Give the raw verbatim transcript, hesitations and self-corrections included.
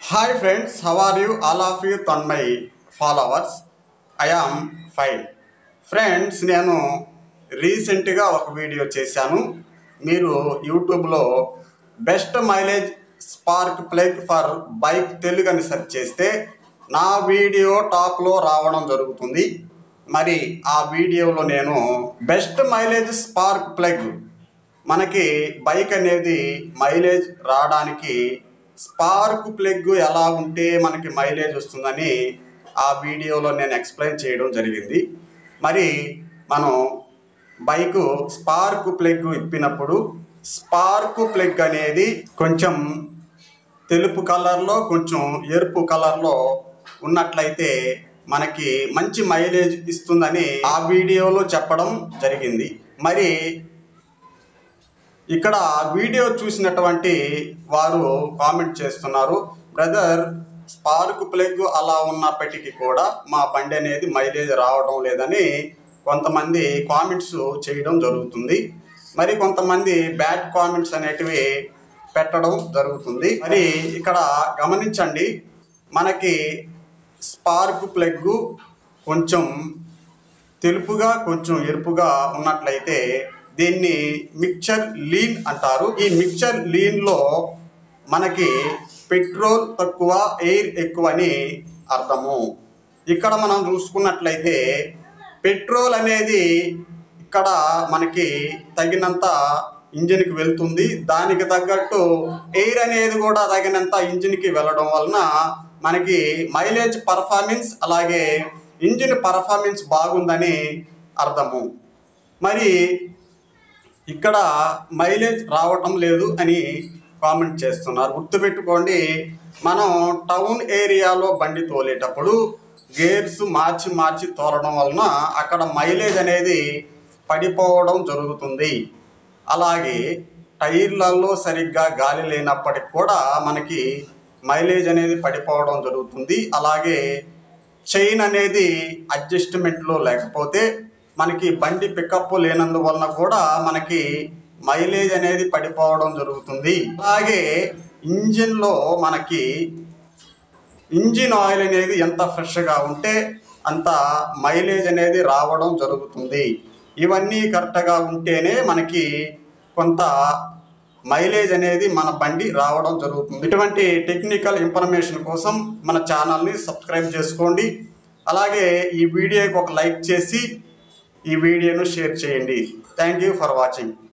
Hi friends, how are you? All of you on my followers. I am fine. Friends నేను రీసెంట్గా ఒక video చేశాను. మీరు యూట్యూబ్లో best mileage spark plug for bike Telugu అని search చేస్తే నా వీడియో టాప్లో రావడం జరుగుతుంది. మరి ఆ వీడియోలో నేను బెస్ట్ మైలేజ్ స్పార్క్ ప్లగ్ మనకి బైక్ అనేది మైలేజ్ రావడానికి స్పార్క్ ప్లగ్ ఎలా ఉంటే మనకి మైలేజ్ వస్తుందని ఆ వీడియోలో నేను ఎక్స్ప్లెయిన్ చేయడం జరిగింది. మరి మనం బైకు స్పార్క్ ప్లగ్ ఇప్పినప్పుడు స్పార్క్ ప్లగ్ అనేది కొంచెం తెలుపు కలర్లో కొంచెం ఎరుపు కలర్లో ఉన్నట్లయితే మనకి మంచి మైలేజ్ ఇస్తుందని ఆ వీడియోలో చెప్పడం జరిగింది. మరి ఇక్కడ వీడియో చూసినటువంటి వారు కామెంట్ చేస్తున్నారు, బ్రదర్ స్పార్క్ ప్లగ్ అలా ఉన్నప్పటికీ కూడా మా బండి అనేది మైలేజ్ రావడం లేదని కొంతమంది కామెంట్స్ చేయడం జరుగుతుంది. మరి కొంతమంది బ్యాడ్ కామెంట్స్ అనేటివి పెట్టడం జరుగుతుంది. మరి ఇక్కడ గమనించండి, మనకి స్పార్క్ ప్లగ్ కొంచెం తెలుపుగా కొంచెం ఎరుపుగా ఉన్నట్లయితే దీన్ని మిక్చర్ లీన్ అంటారు. ఈ మిక్చర్ లీన్లో మనకి పెట్రోల్ తక్కువ ఎయిర్ ఎక్కువ అని అర్థము. ఇక్కడ మనం చూసుకున్నట్లయితే పెట్రోల్ అనేది ఇక్కడ మనకి తగినంత ఇంజిన్కి వెళ్తుంది, దానికి తగ్గట్టు ఎయిర్ అనేది కూడా తగినంత ఇంజిన్కి వెళ్ళడం వలన మనకి మైలేజ్ పర్ఫార్మెన్స్ అలాగే ఇంజిన్ పర్ఫార్మెన్స్ బాగుందని అర్థము. మరి ఇక్కడ మైలేజ్ రావటం లేదు అని కామెంట్ చేస్తున్నారు. గుర్తుపెట్టుకోండి, మనం టౌన్ ఏరియాలో బండి తోలేటప్పుడు గేర్స్ మార్చి మార్చి తోలడం వలన అక్కడ మైలేజ్ అనేది పడిపోవడం జరుగుతుంది. అలాగే టైర్లలో సరిగ్గా గాలి లేనప్పటికి కూడా మనకి మైలేజ్ అనేది పడిపోవడం జరుగుతుంది. అలాగే చైన్ అనేది అడ్జస్ట్మెంట్లో లేకపోతే మనకి బండి పికప్ లేనందువలన కూడా మనకి మైలేజ్ అనేది పడిపోవడం జరుగుతుంది. అలాగే ఇంజిన్లో మనకి ఇంజిన్ ఆయిల్ అనేది ఎంత ఫ్రెష్గా ఉంటే అంత మైలేజ్ అనేది రావడం జరుగుతుంది. ఇవన్నీ కరెక్ట్గా ఉంటేనే మనకి కొంత మైలేజ్ అనేది మన బండి రావడం జరుగుతుంది. ఇటువంటి టెక్నికల్ ఇన్ఫర్మేషన్ కోసం మన ఛానల్ని సబ్స్క్రైబ్ చేసుకోండి. అలాగే ఈ వీడియోకి ఒక లైక్ చేసి ఈ వీడియోను షేర్ చేయండి. Thank you for watching.